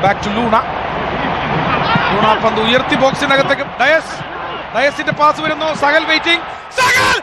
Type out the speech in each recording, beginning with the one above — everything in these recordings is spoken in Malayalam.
Back to Luna. Luna പന്ത് ഉയർത്തി ബോക്സിനകത്തേക്ക് ഡയസിന്റെ പാസ് വരുന്നു. Sahal waiting. Sahal!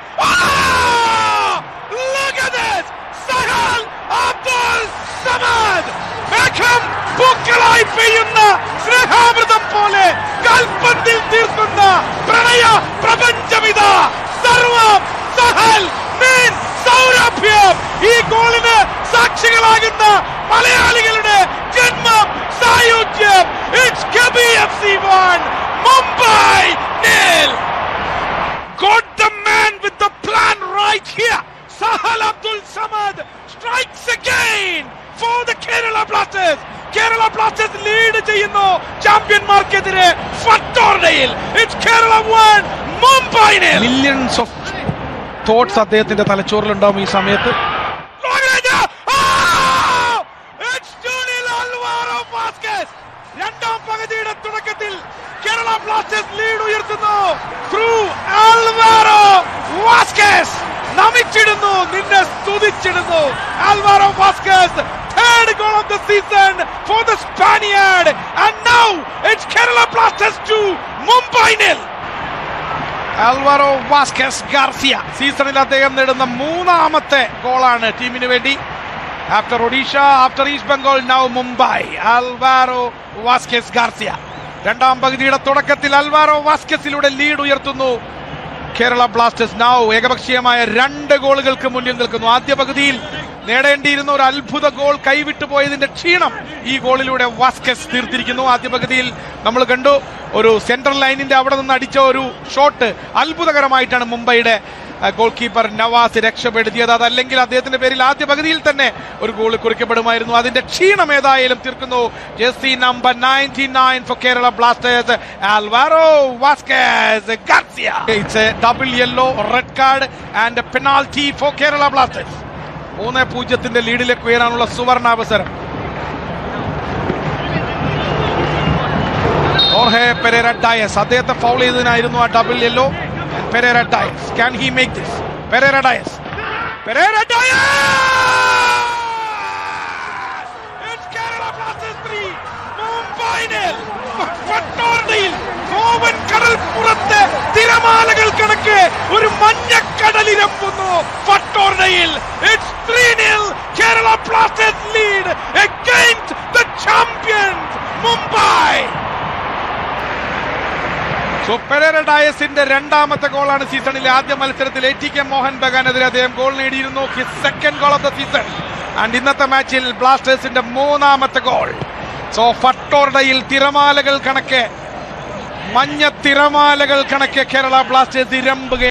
Look at this! Sahal Abdul Samad! മേഘം പൂക്കളായി പെയ്യുന്ന സ്നേഹാമൃതം പോലെ കൽപ്പത്തിൽ തീർക്കുന്ന പ്രണയ പ്രപഞ്ചമിത സർവം സഹൽ മീൻ സൗരഭ്യം. ഈ ഗോളിന് സാക്ഷികളാകുന്ന മലയാളികളുടെ ജന്മം സായുജ്യം. It's KBFC 1, Mumbai 0. Got the man with the plan right here. Sahal Abdul Samad strikes again for the Kerala Blasters. Kerala Blasters lead ചെയ്യുന്നു ചാമ്പ്യന്മാർക്കെതിരെ ഫട്ടോർഡയിൽ. It's Kerala 1, Mumbai 0. Millions of thoughts അദ്ദേഹത്തിന്റെ തലച്ചോറിലുണ്ടാവും ഈ സമയത്ത്. രണ്ടാം പകുതിയുടെ തുടക്കത്തിൽ കേരള ബ്ലാസ്റ്റേഴ്സ് ലീഡ് ഉയർത്തുന്നു. ത്രൂ ആൽവാരോ വാസ്കസ് നമിച്ചിടുന്നു, നിന്നെ സ്തുതിച്ചിടുന്നു. Alvaro Vazquez third goal of the season for the Spaniard, and now it's Kerala Blasters 2, Mumbai 0. Alvaro Vazquez Garcia സീസണിൽ അദ്ദേഹം നേടുന്ന മൂന്നാമത്തെ ഗോളാണ് ടീമിന് വേണ്ടി. After Odisha, after East Bengal, now Mumbai. Alvaro Vasquez Garcia. രണ്ടാം പകുതിയുടെ തുടക്കത്തിൽ അൽവാരോ വാസ്കസിലൂടെ ലീഡ് ഉയർത്തുന്നു കേരള ബ്ലാസ്റ്റേഴ്സ്. നൗ ഏകപക്ഷീയമായ 2 ഗോളുകൾക്ക് മുന്നിൽ നിൽക്കുന്നു. ആദ്യ പകുതിയിൽ നേടേണ്ടിയിരുന്ന ഒരു അത്ഭുത ഗോൾ കൈവിട്ടു പോയതിന്റെ ക്ഷീണം ഈ ഗോളിലൂടെ വാസ്കസ് തീർത്തിരിക്കുന്നു. ആദ്യ പകുതിയിൽ നമ്മൾ കണ്ടു ഒരു സെൻട്രൽ ലൈനിന്റെ അവിടെ നിന്ന് അടിച്ച ഒരു ഷോട്ട് അത്ഭുതകരമായിട്ടാണ് മുംബൈയുടെ ഗോൾ കീപ്പർ നവാസ് രക്ഷപ്പെടുത്തിയത്. അതല്ലെങ്കിൽ അദ്ദേഹത്തിന്റെ പേരിൽ ആദ്യ പകുതിയിൽ തന്നെ ഒരു ഗോൾ കുറിക്കപ്പെടുമായിരുന്നു. അതിന്റെ ക്ഷീണം ഏതായാലും തീർക്കുന്നു jersey number 99 for Kerala Blasters, Alvaro Vasquez Garcia. It's a double yellow, red card and a penalty for Kerala Blasters. 3-0 ലീഡിലേക്ക് ഉയരാനുള്ള സുവർണാവസരം. ഓർഹെ പെരേര ഡയസ് അദ്ദേഹത്തെ ഫൗൾ ചെയ്തതിനായിരുന്നു ആ double yellow. Pereira Dias, can he make this? Pereira Dias, Pereira Dias! It's Kerala Blasters 3, Mumbai 0. ഫട്ടോർഡയിൽ ഗോവൻ കടൽപ്പുറത്തെ തിരമാലകൾ കണക്കെ ഒരു മഞ്ഞക്കടലിരമ്പുന്നു ഫട്ടോർഡയിൽ. It's 3-0, Kerala Blasters lead against the champions Mumbai. So Pereira ഡയസിന്റെ രണ്ടാമത്തെ ഗോളാണ് സീസണിലെ ആദ്യ മത്സരത്തിൽ ATK മോഹൻ ബഗാനെതിരെ അദ്ദേഹം ഗോൾ നേടിയിരുന്നു. His second goal of the season. And ഇന്നത്തെ മാച്ചിൽ ബ്ലാസ്റ്റേഴ്സിന്റെ മൂന്നാമത്തെ ഗോൾ. സോ ഫട്ടോർഡയിൽ തിരമാലകൾ കണക്കെ, മഞ്ഞ തിരമാലകൾ കണക്കെ കേരള ബ്ലാസ്റ്റേഴ്സ് ഇരമ്പുകയാണ്.